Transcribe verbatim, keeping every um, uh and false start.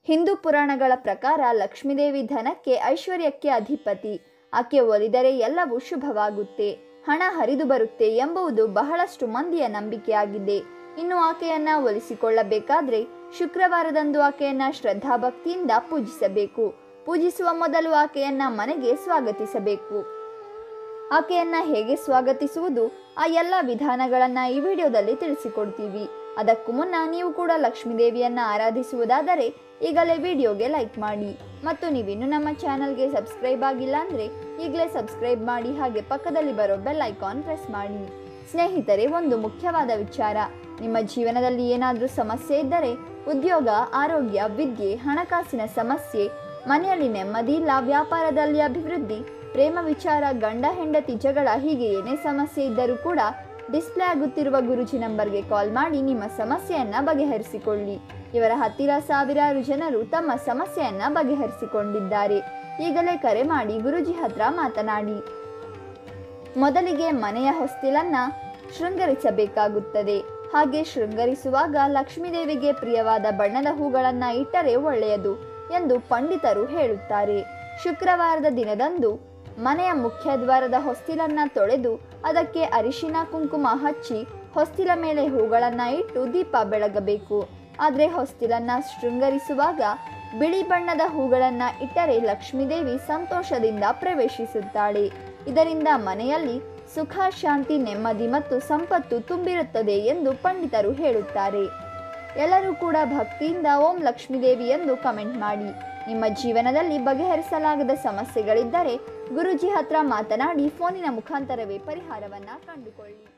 ಹಿಂದೂ ಪುರಾಣಗಳ ಪ್ರಕಾರ ಲಕ್ಷ್ಮೀದೇವಿ ಧನಕ್ಕೆ ಐಶ್ವರ್ಯಕ್ಕೆ ಅಧಿಪತಿ. ಆಕೆ ಒಲಿದರೆ ಎಲ್ಲವೂ ಶುಭವಾಗುತ್ತೆ, ಹಣ ಹರಿದು ಬರುತ್ತೆ ಎಂಬುದು ಬಹಳಷ್ಟು ಮಂದಿಯ ನಂಬಿಕೆಯಾಗಿದೆ. ಇನ್ನು ಆಕೆಯನ್ನ ಒಲಿಸಿಕೊಳ್ಳಬೇಕಾದ್ರೆ ಶುಕ್ರವಾರದಂದು ಆಕೆಯನ್ನ ಶ್ರದ್ಧಾಭಕ್ತಿಯಿಂದ ಪೂಜಿಸಬೇಕು. ಪೂಜಿಸುವ ಮೊದಲು ಆಕೆಯನ್ನ ಮನೆಗೆ ಸ್ವಾಗತಿಸಬೇಕು. ಆಕೆಯನ್ನ ಹೇಗೆ ಸ್ವಾಗತಿಸುವುದು, ಆ ಎಲ್ಲ ವಿಧಾನಗಳನ್ನು ಈ ವಿಡಿಯೋದಲ್ಲಿ ತಿಳಿಸಿಕೊಡ್ತೀವಿ. ಅದಕ್ಕೂ ಮುನ್ನ ನೀವು ಕೂಡ ಲಕ್ಷ್ಮೀದೇವಿಯನ್ನ ಆರಾಧಿಸುವುದಾದರೆ ಈಗಲೇ ವಿಡಿಯೋಗೆ ಲೈಕ್ ಮಾಡಿ, ಮತ್ತು ನೀವಿನ್ನು ನಮ್ಮ ಚಾನಲ್ಗೆ ಸಬ್ಸ್ಕ್ರೈಬ್ ಆಗಿಲ್ಲ ಅಂದರೆ ಈಗಲೇ ಸಬ್ಸ್ಕ್ರೈಬ್ ಮಾಡಿ, ಹಾಗೆ ಪಕ್ಕದಲ್ಲಿ ಬರೋ ಬೆಲ್ ಐಕಾನ್ ಪ್ರೆಸ್ ಮಾಡಿ. ಸ್ನೇಹಿತರೆ, ಒಂದು ಮುಖ್ಯವಾದ ವಿಚಾರ, ನಿಮ್ಮ ಜೀವನದಲ್ಲಿ ಏನಾದರೂ ಸಮಸ್ಯೆ ಇದ್ದರೆ, ಉದ್ಯೋಗ, ಆರೋಗ್ಯ, ವಿದ್ಯೆ, ಹಣಕಾಸಿನ ಸಮಸ್ಯೆ, ಮನೆಯಲ್ಲಿ ನೆಮ್ಮದಿ ಇಲ್ಲ, ವ್ಯಾಪಾರದಲ್ಲಿ ಅಭಿವೃದ್ಧಿ, ಪ್ರೇಮ ವಿಚಾರ, ಗಂಡ ಹೆಂಡತಿ ಜಗಳ, ಹೀಗೆ ಏನೇ ಸಮಸ್ಯೆ ಇದ್ದರೂ ಕೂಡ ಡಿಸ್ಪ್ಲೇ ಆಗುತ್ತಿರುವ ಗುರುಜಿ ನಂಬರ್ಗೆ ಕಾಲ್ ಮಾಡಿ ನಿಮ್ಮ ಸಮಸ್ಯೆಯನ್ನು ಬಗೆಹರಿಸಿಕೊಳ್ಳಿ. ಇವರ ಹತ್ತಿರ ಸಾವಿರಾರು ಜನರು ತಮ್ಮ ಸಮಸ್ಯೆಯನ್ನು ಬಗೆಹರಿಸಿಕೊಂಡಿದ್ದಾರೆ. ಈಗಲೇ ಕರೆ ಮಾಡಿ ಗುರುಜಿ ಹತ್ರ ಮಾತನಾಡಿ. ಮೊದಲಿಗೆ ಮನೆಯ ಹೊಸ್ತಿಲನ್ನು ಶೃಂಗರಿಸಬೇಕಾಗುತ್ತದೆ. ಹಾಗೆ ಶೃಂಗರಿಸುವಾಗ ಲಕ್ಷ್ಮೀದೇವಿಗೆ ಪ್ರಿಯವಾದ ಬಣ್ಣದ ಹೂಗಳನ್ನು ಇಟ್ಟರೆ ಒಳ್ಳೆಯದು ಎಂದು ಪಂಡಿತರು ಹೇಳುತ್ತಾರೆ. ಶುಕ್ರವಾರದ ದಿನದಂದು ಮನೆಯ ಮುಖ್ಯ ದ್ವಾರದ ಹೊಸ್ತಿಲನ್ನು ತೊಳೆದು ಅದಕ್ಕೆ ಅರಿಶಿನ ಕುಂಕುಮ ಹಚ್ಚಿ ಹೊಸ್ತಿಲ ಮೇಲೆ ಹೂಗಳನ್ನು ಇಟ್ಟು ದೀಪ ಬೆಳಗಬೇಕು. ಆದರೆ ಹೊಸ್ತಿಲನ್ನು ಶೃಂಗರಿಸುವಾಗ ಬಿಳಿ ಬಣ್ಣದ ಹೂಗಳನ್ನು ಇಟ್ಟರೆ ಲಕ್ಷ್ಮೀದೇವಿ ಸಂತೋಷದಿಂದ ಪ್ರವೇಶಿಸುತ್ತಾಳೆ. ಇದರಿಂದ ಮನೆಯಲ್ಲಿ ಸುಖ, ಶಾಂತಿ, ನೆಮ್ಮದಿ ಮತ್ತು ಸಂಪತ್ತು ತುಂಬಿರುತ್ತದೆ ಎಂದು ಪಂಡಿತರು ಹೇಳುತ್ತಾರೆ. ಎಲ್ಲರೂ ಕೂಡ ಭಕ್ತಿಯಿಂದ ಓಂ ಲಕ್ಷ್ಮೀದೇವಿ ಎಂದು ಕಮೆಂಟ್ ಮಾಡಿ. ನಿಮ್ಮ ಜೀವನದಲ್ಲಿ ಬಗೆಹರಿಸಲಾಗದ ಸಮಸ್ಯೆಗಳಿದ್ದರೆ ಗುರುಜಿ ಹತ್ರ ಮಾತನಾಡಿ ಫೋನಿನ ಮುಖಾಂತರವೇ ಪರಿಹಾರವನ್ನು ಕಂಡುಕೊಳ್ಳಿ.